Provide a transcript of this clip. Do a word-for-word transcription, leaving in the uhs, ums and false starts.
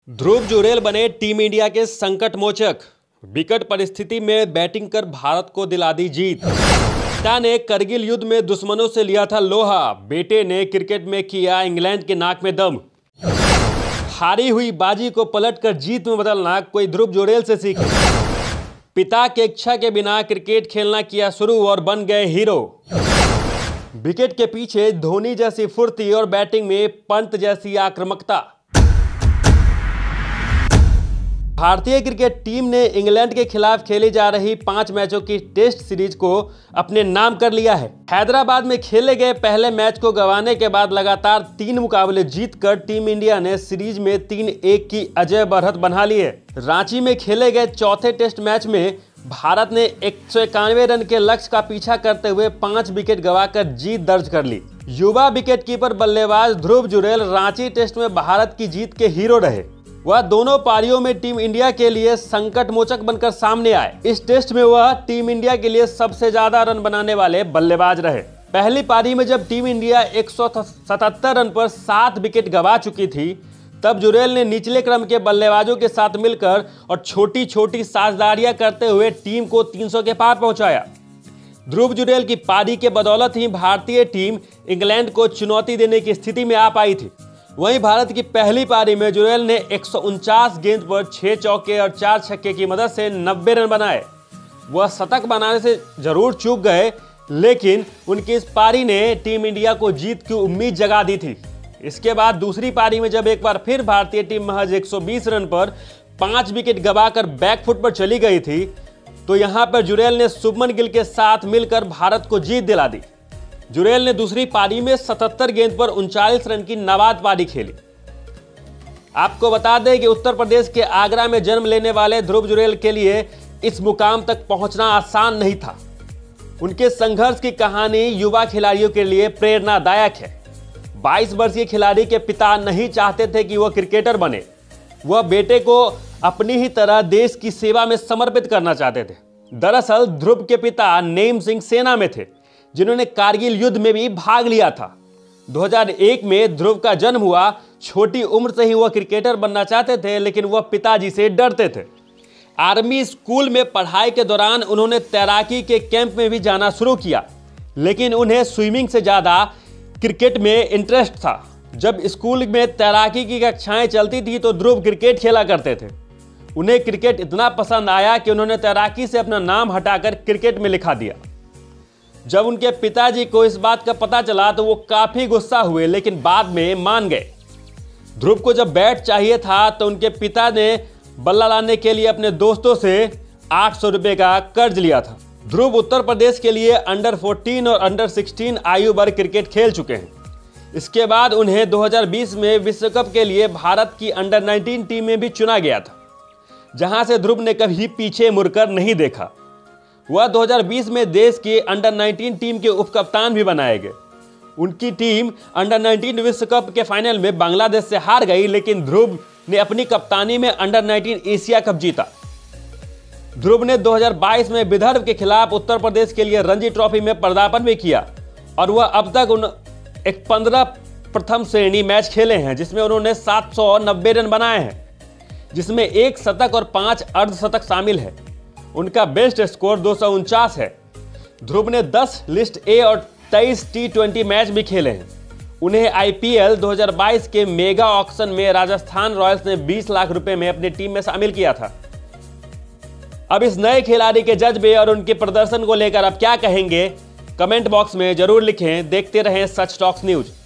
ध्रुव जुरेल बने team India के संकट मोचक। विकट परिस्थिति में बैटिंग कर भारत को दिला दी जीत। पिता ने करगिल युद्ध में दुश्मनों से लिया था लोहा, बेटे ने क्रिकेट में किया इंग्लैंड के नाक में दम। हारी हुई बाजी को पलटकर जीत में बदलना कोई ध्रुव जुरेल से सीखे। पिता के इच्छा के बिना क्रिकेट खेलना किया शुरू और बन गए हीरो। विकेट के पीछे धोनी जैसी फुर्ती और बैटिंग में पंत जैसी आक्रामकता। भारतीय क्रिकेट टीम ने इंग्लैंड के खिलाफ खेली जा रही पांच मैचों की टेस्ट सीरीज को अपने नाम कर लिया है। हैदराबाद में खेले गए पहले मैच को गंवाने के बाद लगातार तीन मुकाबले जीतकर टीम इंडिया ने सीरीज में तीन एक की अजय बढ़त बना ली है। रांची में खेले गए चौथे टेस्ट मैच में भारत ने एक सौ इक्यानवे रन के लक्ष्य का पीछा करते हुए पांच विकेट गंवाकर जीत दर्ज कर ली। युवा विकेटकीपर बल्लेबाज ध्रुव जुरेल रांची टेस्ट में भारत की जीत के हीरो रहे। वह दोनों पारियों में टीम इंडिया के लिए संकट मोचक बनकर सामने आए। इस टेस्ट में वह टीम इंडिया के लिए सबसे ज्यादा रन बनाने वाले बल्लेबाज रहे। पहली पारी में जब टीम इंडिया एक सौ सतहत्तर रन पर सात विकेट गंवा चुकी थी, तब जुरेल ने निचले क्रम के बल्लेबाजों के साथ मिलकर और छोटी छोटी साझेदारियां करते हुए टीम को तीन सौ के पार पहुंचाया। ध्रुव जुरेल की पारी के बदौलत ही भारतीय टीम इंग्लैंड को चुनौती देने की स्थिति में आ पाई थी। वहीं भारत की पहली पारी में जुरेल ने एक सौ उनचास गेंद पर छह चौके और चार छक्के की मदद से नब्बे रन बनाए। वह शतक बनाने से जरूर चूक गए, लेकिन उनकी इस पारी ने टीम इंडिया को जीत की उम्मीद जगा दी थी। इसके बाद दूसरी पारी में जब एक बार फिर भारतीय टीम महज एक सौ बीस रन पर पांच विकेट गंवाकर बैकफुट पर चली गई थी, तो यहां पर जुरेल ने शुभमन गिल के साथ मिलकर भारत को जीत दिला दी। जुरेल ने दूसरी पारी में सतहत्तर गेंद पर उनचालीस रन की नाबाद पारी खेली। आपको बता दें कि उत्तर प्रदेश के आगरा में जन्म लेने वाले ध्रुव जुरेल के लिए इस मुकाम तक पहुंचना आसान नहीं था। उनके संघर्ष की कहानी युवा खिलाड़ियों के लिए प्रेरणादायक है। बाईस वर्षीय खिलाड़ी के पिता नहीं चाहते थे कि वह क्रिकेटर बने। वह बेटे को अपनी ही तरह देश की सेवा में समर्पित करना चाहते थे। दरअसल ध्रुव के पिता नेम सिंह सेना में थे, जिन्होंने कारगिल युद्ध में भी भाग लिया था। दो हज़ार एक में ध्रुव का जन्म हुआ। छोटी उम्र से ही वह क्रिकेटर बनना चाहते थे, लेकिन वह पिताजी से डरते थे। आर्मी स्कूल में पढ़ाई के दौरान उन्होंने तैराकी के कैंप में भी जाना शुरू किया, लेकिन उन्हें स्विमिंग से ज़्यादा क्रिकेट में इंटरेस्ट था। जब स्कूल में तैराकी की कक्षाएं चलती थी तो ध्रुव क्रिकेट खेला करते थे। उन्हें क्रिकेट इतना पसंद आया कि उन्होंने तैराकी से अपना नाम हटाकर क्रिकेट में लिखा दिया। जब उनके पिताजी को इस बात का पता चला तो वो काफी गुस्सा हुए, लेकिन बाद में मान गए। ध्रुव को जब बैट चाहिए था तो उनके पिता ने बल्ला लाने के लिए अपने दोस्तों से आठ सौ रुपए का कर्ज लिया था। ध्रुव उत्तर प्रदेश के लिए अंडर चौदह और अंडर सोलह आयु वर्ग क्रिकेट खेल चुके हैं। इसके बाद उन्हें दो हज़ार बीस में विश्व कप के लिए भारत की अंडर उन्नीस टीम में भी चुना गया था, जहां से ध्रुव ने कभी पीछे मुड़कर नहीं देखा। वह दो हज़ार बीस में देश की अंडर उन्नीस टीम के उपकप्तान भी बनाए गए। उनकी टीम अंडर उन्नीस विश्व कप के फाइनल में बांग्लादेश से हार गई, लेकिन ध्रुव ने अपनी कप्तानी में अंडर उन्नीस एशिया कप जीता। ध्रुव ने दो हज़ार बाईस में विदर्भ के खिलाफ उत्तर प्रदेश के लिए रणजी ट्रॉफी में पदार्पण भी किया, और वह अब तक उन एक पंद्रह प्रथम श्रेणी मैच खेले हैं, जिसमें उन्होंने सात सौ नब्बे रन बनाए हैं, जिसमें एक शतक और पांच अर्धशतक शामिल है। उनका बेस्ट स्कोर दो सौ उनचास है। ध्रुव ने दस लिस्ट ए और तेईस टी ट्वेंटी मैच भी खेले हैं। उन्हें आईपीएल दो हज़ार बाईस के मेगा ऑक्शन में राजस्थान रॉयल्स ने बीस लाख रुपए में अपनी टीम में शामिल किया था। अब इस नए खिलाड़ी के जज्बे और उनके प्रदर्शन को लेकर आप क्या कहेंगे, कमेंट बॉक्स में जरूर लिखें। देखते रहें सच टॉक्स न्यूज।